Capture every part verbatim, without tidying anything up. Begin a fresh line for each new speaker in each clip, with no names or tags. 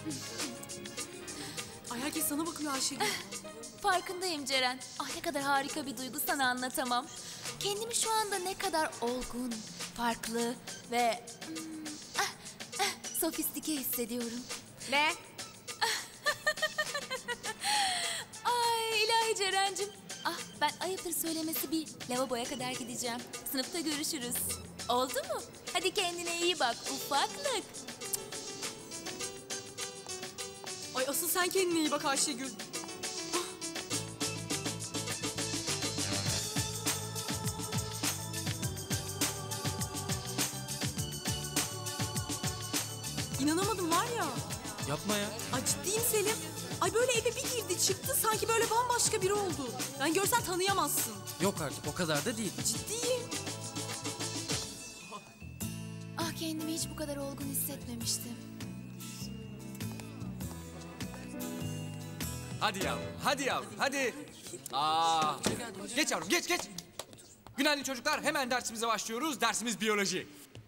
Ay herkes sana bakıyor Ayşegül.
Farkındayım Ceren. Ah ne kadar harika bir duygu, sana anlatamam. Kendimi şu anda ne kadar olgun, farklı ve hmm, ah, ah, sofistike hissediyorum.
Ne?
Ay ilahi Ceren'cim. Ah ben ayıptır söylemesi bir lavaboya kadar gideceğim. Sınıfta görüşürüz. Oldu mu? Hadi kendine iyi bak ufaklık.
Ay asıl sen kendine iyi bak Ayşegül. İnanamadım var ya.
Yapma ya.
Ay ciddiyim Selim. Ay böyle eve bir girdi çıktı sanki böyle bambaşka biri oldu. Yani görsen tanıyamazsın.
Yok artık, o kadar da değil.
Ciddiyim.
Ah kendimi hiç bu kadar olgun hissetmemiştim.
Hadi yavrum, hadi yavrum, hadi. Aa, geç yavrum, geç, geç. Günaydın çocuklar, hemen dersimize başlıyoruz. Dersimiz biyoloji.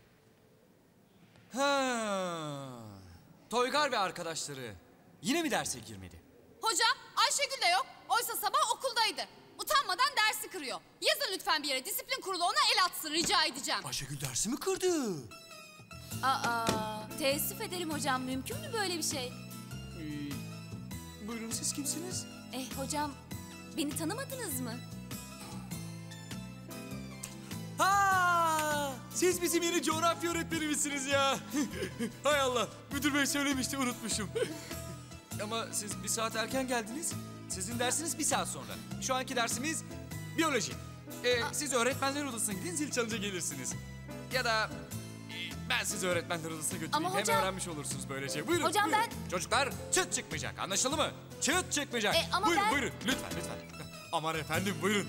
Ha. Toygar ve arkadaşları yine mi derse girmedi?
Hocam Ayşegül de yok. Oysa sabah okuldaydı. Utanmadan dersi kırıyor. Yazın lütfen bir yere, disiplin kurulu ona el atsın, rica edeceğim.
Ayşegül dersi mi kırdı?
Aa teessüf ederim hocam, mümkün mü böyle bir şey?
Ee, buyurun siz kimsiniz?
Eh hocam beni tanımadınız mı?
Ha! Siz bizim yeni coğrafya öğretmenimizsiniz ya. Hay Allah, müdür bey söylemişti, unutmuşum. Ama siz bir saat erken geldiniz. Sizin dersiniz bir saat sonra. Şu anki dersimiz biyoloji. Ee, siz öğretmenler odasına gidin, zil çalınca gelirsiniz. Ya da e, ben sizi öğretmenler odasına götüreyim.
Ama
Hem
hocam-
öğrenmiş olursunuz böylece. Buyurun,
Hocam
buyurun.
ben-
Çocuklar çıt çıkmayacak, anlaşıldı mı? Çıt çıkmayacak.
E, ama
buyurun,
ben-
buyurun. Lütfen, lütfen. Aman efendim, buyurun.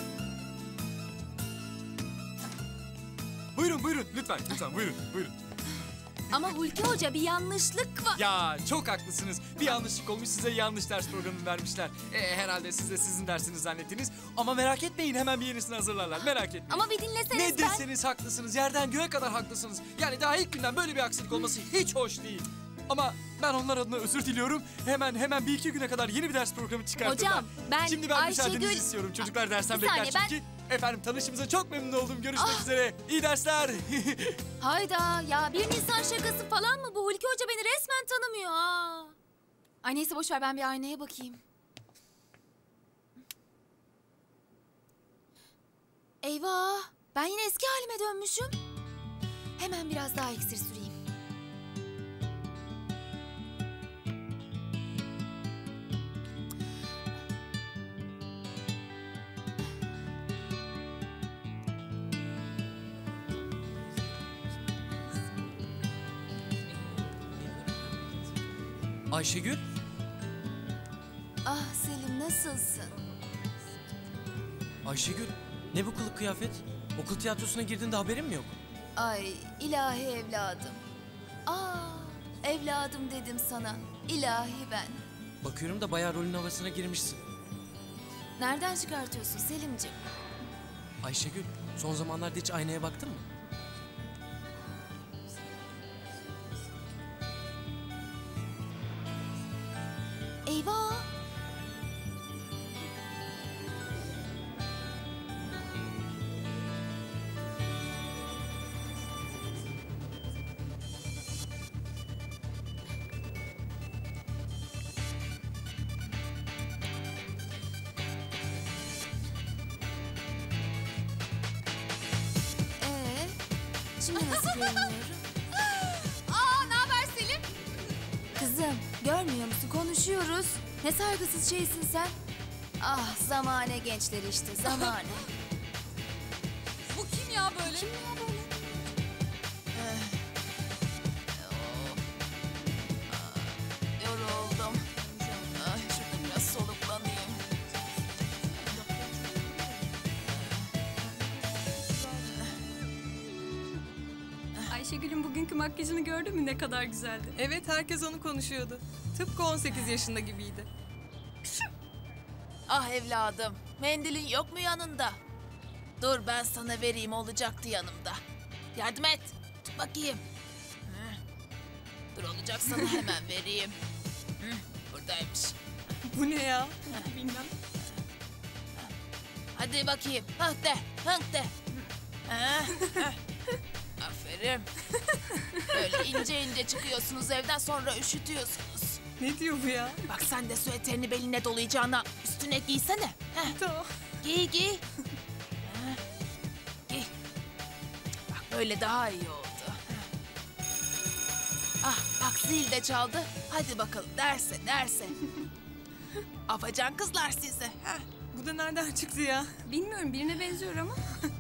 Buyurun, buyurun. Lütfen, lütfen. Buyurun, buyurun.
Ama Hulki Hoca bir yanlışlık var.
Ya çok haklısınız. Bir yanlışlık olmuş, size yanlış ders programı vermişler. Ee, herhalde siz de sizin dersiniz zannettiniz. Ama merak etmeyin, hemen bir yenisini hazırlarlar. Merak etmeyin.
Ama bir dinleseniz
Ne
ben...
deseniz haklısınız. Yerden göğe kadar haklısınız. Yani daha ilk günden böyle bir aksilik olması hiç hoş değil. Ama ben onlar adına özür diliyorum. Hemen hemen bir iki güne kadar yeni bir ders programı çıkartırlar.
Hocam, ben
Şimdi ben
Ayşegül-
müsaadenizi istiyorum. Çocuklar dersten
Bir
bekler
saniye, ben-
çünkü. Efendim tanışımıza çok memnun oldum. Görüşmek
Ah!
üzere. İyi dersler.
Hayda ya, bir Nisan şakası falan mı bu? Hulki Hoca beni resmen tanımıyor ha. Ay neyse boş ver, ben bir aynaya bakayım. Eyvah, ben yine eski halime dönmüşüm. Hemen biraz daha iksir süreyim.
Ayşegül,
Ah Selim, nasılsın?
Ayşegül ne bu kılık kıyafet? Okul tiyatrosuna girdiğinde haberin mi yok?
Ay ilahi evladım. Aa evladım dedim sana. İlahi ben.
Bakıyorum da bayağı rolün havasına girmişsin.
Nereden çıkartıyorsun Selimciğim?
Ayşegül, son zamanlarda hiç aynaya baktın mı?
Eyvah! Ee, şimdi nasıl görünüyorum?
Aa, ne haber Selim?
Kızım, görmüyor musun? Konuşuyoruz. Ne saygısız şeysin sen. Ah, zamane gençleri işte, zamane.
Bu kim ya böyle?
Kim ya böyle? Yoruldum. Ay, şurada biraz soluklanayım.
Ayşegül'ün bugünkü makyajını gördün mü, ne kadar güzeldi?
Evet herkes onu konuşuyordu. Tıpkı on sekiz yaşında gibiydi.
Ah evladım, mendilin yok mu yanında? Dur ben sana vereyim, olacaktı yanımda. Yardım et, tut bakayım. Hı. hazır olacak, sana hemen vereyim. Hı, buradaymış.
Bu ne ya? Bilmem.
Hadi bakayım. Hınk de, hınk de. Ha, ha. Aferin. Böyle ince ince çıkıyorsunuz evden, sonra üşütüyorsunuz.
Ne diyor bu ya?
Bak sen de süeterini beline dolayacağına üstüne giysene. Heh.
Tamam.
Giy giy. Ha, giy. Bak böyle daha iyi oldu. Ah bak zil de çaldı. Hadi bakalım derse derse. Afacan kızlar size. Ha.
Bu da nereden çıktı ya?
Bilmiyorum, birine benziyor ama.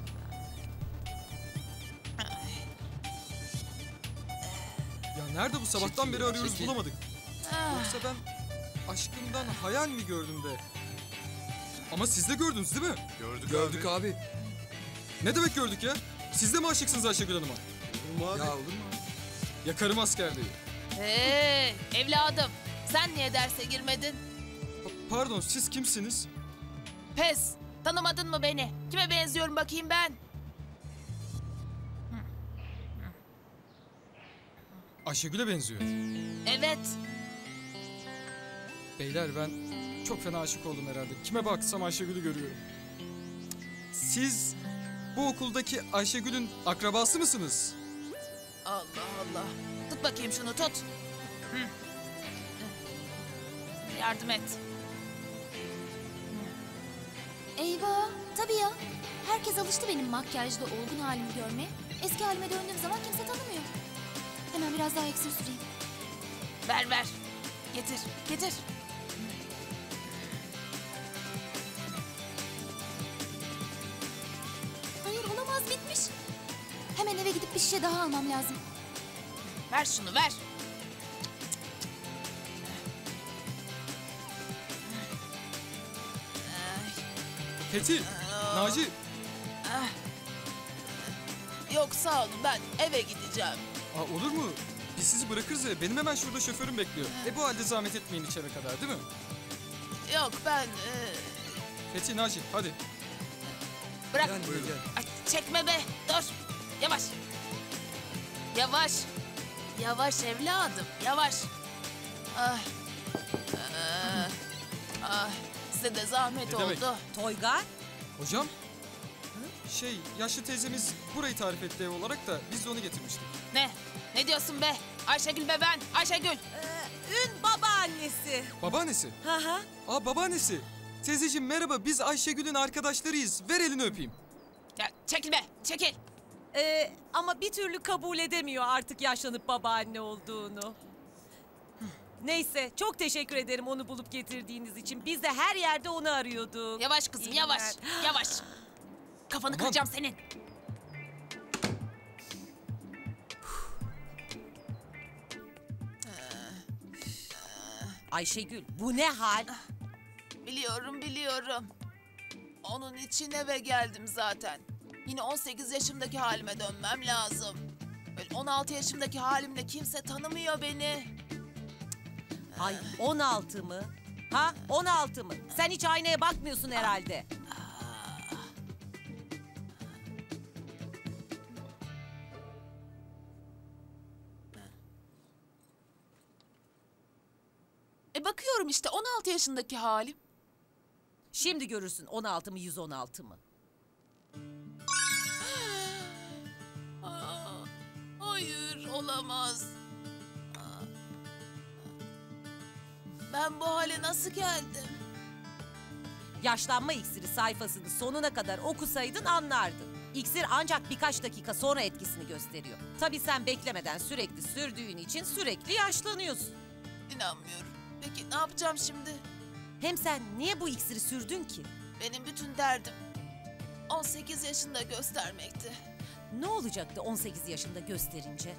Ya nerede bu sabahtan beri arıyoruz
çekil.
bulamadık.
Ah.
Yoksa ben aşkımdan hayal mi gördüm de? Ama siz de gördünüz değil mi?
Gördük,
Gördük
abi.
abi. Ne demek gördük ya? Siz de mi aşıksınız Ayşegül Hanım'a?
Olur mu abi?
Ya olur mu? Yakarım askerliği.
Hey evladım, sen niye derse girmedin?
Pa- pardon siz kimsiniz?
Pes, tanımadın mı beni? Kime benziyorum bakayım ben?
Ayşegül'e benziyor.
Evet,
Beyler ben çok fena aşık oldum herhalde. Kime baksam Ayşegül'ü görüyorum. Siz bu okuldaki Ayşegül'ün akrabası mısınız?
Allah Allah. Tut bakayım şunu, tut. Hı. Yardım et.
Eyvah, tabii ya. Herkes alıştı benim makyajlı olgun halimi görmeye. Eski halime döndüğüm zaman kimse tanımıyor. Hemen biraz daha iksir süreyim.
Ver ver. Getir, getir.
Hayır, olamaz, bitmiş. Hemen eve gidip bir şişe daha almam lazım.
Ver şunu, ver.
Fethi, Naci.
Yok sağ olun, ben eve gideceğim.
Aa, olur mu? Biz sizi bırakırız ya. Benim hemen şurada şoförüm bekliyor. E bu halde zahmet etmeyin içeri kadar değil mi?
Yok ben... e,
Fethi, Naci hadi.
bırak.
Buyurun.
Ay, çekme be, dur. Yavaş. Yavaş. Yavaş evladım, yavaş. Ay. Ay. Ay. Size de zahmet
Ne demek?
oldu.
Toygar?
Hocam? Şey, yaşlı teyzemiz burayı tarif etti ev olarak da biz de onu getirmiştik.
Ne? Ne diyorsun be? Ayşegül be ben, Ayşegül.
Ün babaannesi.
Babaannesi.
Hı hı.
Aa babaannesi. Teyzeciğim merhaba biz Ayşegül'ün arkadaşlarıyız. Ver elini öpeyim.
Ya, çekil be, çekil.
Ee, ama bir türlü kabul edemiyor artık yaşlanıp babaanne olduğunu. Neyse, çok teşekkür ederim onu bulup getirdiğiniz için. Biz de her yerde onu arıyorduk.
Yavaş kızım,
İyi
yavaş,
günler.
yavaş. Kafanı
Aman.
kıracağım senin.
Ayşegül, bu ne hal?
Biliyorum, biliyorum. Onun için eve geldim zaten. Yine on sekiz yaşımdaki halime dönmem lazım. Böyle on altı yaşımdaki halimle kimse tanımıyor beni.
Ay, on altı mı? Ha, on altı mı? Sen hiç aynaya bakmıyorsun herhalde.
E bakıyorum işte on altı yaşındaki halim.
Şimdi görürsün on altı mı yüz on altı mı?
Aa, hayır, olamaz. Aa. Ben bu hale nasıl geldim?
Yaşlanma iksiri sayfasını sonuna kadar okusaydın anlardın. İksir ancak birkaç dakika sonra etkisini gösteriyor. Tabii sen beklemeden sürekli sürdüğün için sürekli yaşlanıyorsun.
İnanmıyorum. Peki ne yapacağım şimdi?
Hem sen niye bu iksiri sürdün ki?
Benim bütün derdim on sekiz yaşında göstermekti.
Ne olacaktı on sekiz yaşında gösterince?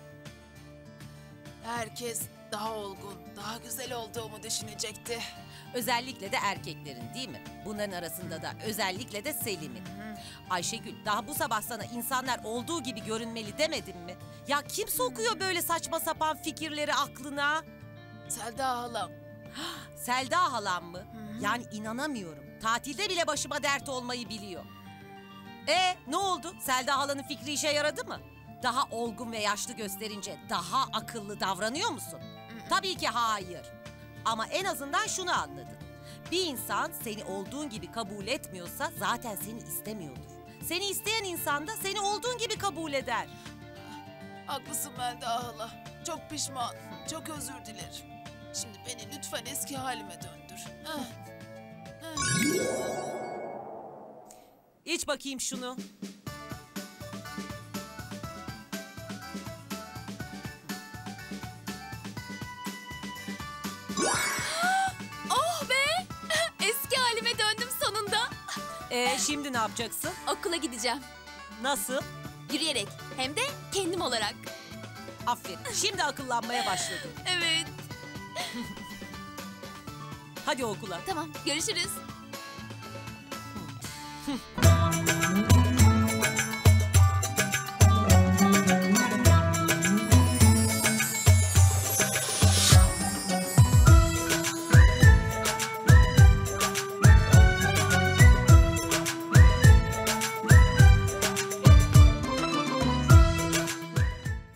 Herkes daha olgun, daha güzel olduğumu düşünecekti.
Özellikle de erkeklerin değil mi? Bunların arasında da özellikle de Selim'in. Ayşegül, daha bu sabah sana insanlar olduğu gibi görünmeli demedim mi? Ya kim sokuyor böyle saçma sapan fikirleri aklına?
Selda halam.
Selda halam mı? Yani inanamıyorum. Tatilde bile başıma dert olmayı biliyor. E ne oldu? Selda halanın fikri işe yaradı mı? daha olgun ve yaşlı gösterince daha akıllı davranıyor musun? Tabii ki hayır. Ama en azından şunu anladın. Bir insan seni olduğun gibi kabul etmiyorsa zaten seni istemiyordur. Seni isteyen insan da seni olduğun gibi kabul eder.
Haklısın Melda hala. Çok pişman. Çok özür dilerim. Şimdi beni lütfen eski halime döndür. Ah.
İç bakayım şunu.
Oh be! Eski halime döndüm sonunda.
Ee, şimdi ne yapacaksın?
Okula gideceğim.
Nasıl?
Yürüyerek. Hem de kendim olarak.
Aferin. Şimdi akıllanmaya başladın.
Evet.
Hadi okula.
Tamam, görüşürüz.